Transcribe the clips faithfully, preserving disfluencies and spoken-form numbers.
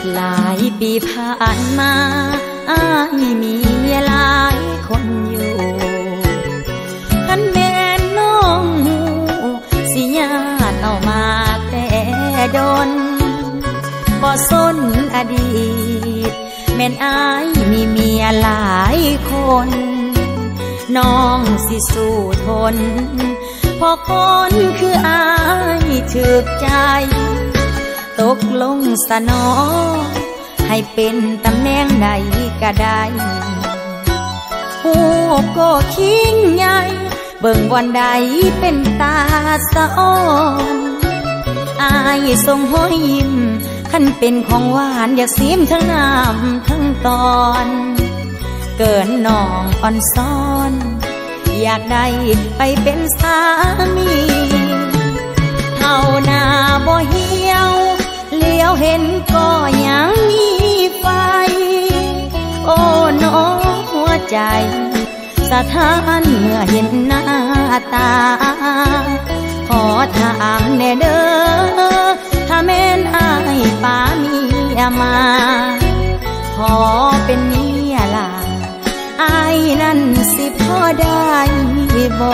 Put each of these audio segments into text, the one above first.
หลายปีผ่านมาอ้ายมีเมียหลายคนอยู่คันแม่น้องหูสิญาติเอามาแต่ดนบ่สนอดีตแม่นอ้ายมีเมียหลายคนน้องสิสู้ทนพอคนคืออ้ายถึกใจตกลงสนอให้เป็นตำแหน่งใดก็ได้หูก็คิงใหญ่เบิ่งวันใดเป็นตาสะอ่อนอายส่งห้อยยิ้มคันเป็นของหวานอยากซิมทั้งน้ำทั้งตอนเกินน้องอ่อนซ้อนอยากได้ไปเป็นสามีเท่าหน้าบ่เหี่ยวเลี้ยวเห็นก็ยังมีไฟโอ้น้องหัวใจสะท้านเมื่อเห็นหน้าตาขอถามแน่เด้อถ้าแม่นอ้ายป้ามีมาขอเป็นเมียล่ะอ้ายนั่นสิพอได้บ่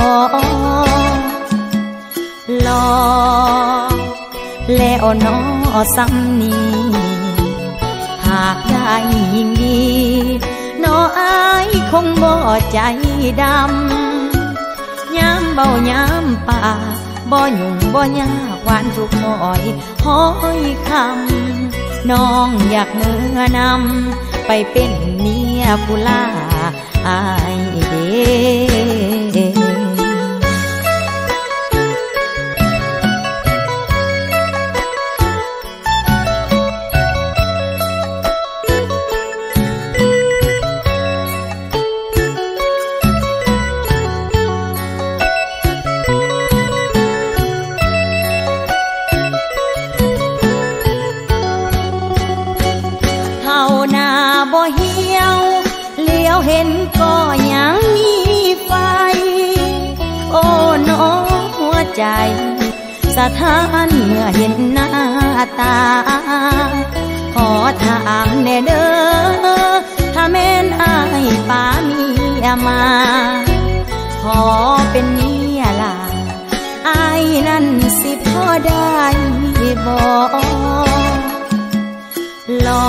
รอแล้วน้อสำนีหากได้ยิ่งดีน้ออ้ายคงบ่ใจดำย้ำเบาย้ำป่าบ่ยุ่งบ่ยากหวานทุกหอยห้อยคำน้องอยากเมื่อนำไปเป็นเมียผู้ล่าอายเด้บ่เหี่ยวเลี้ยวเห็นก็ยังมีไฟโอ้น้องหัวใจสะท้านเมื่อเห็นหน้าตาขอถามแน่เด้อถ้าแม่นอ้ายป้ามีมาขอเป็นเมียล่ะอ้ายนั่นสิพอได้บ่รอ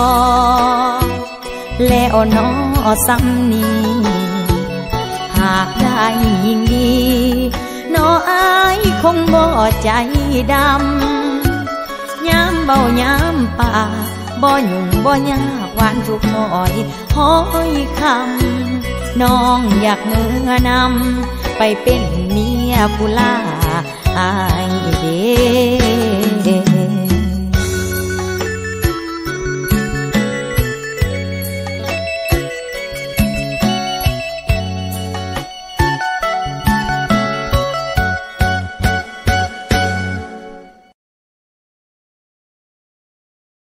แล้วน้อสำนีหากได้ยิ่งดีน้ออ้ายคงบ่ใจดำย้ำเบาย้ำป่าบ่ยุ่งบ่ยากหวานทุกหอยห้อยคำน้องอยากเมื่อนำไปเป็นเมียผู้ล่าอายเด้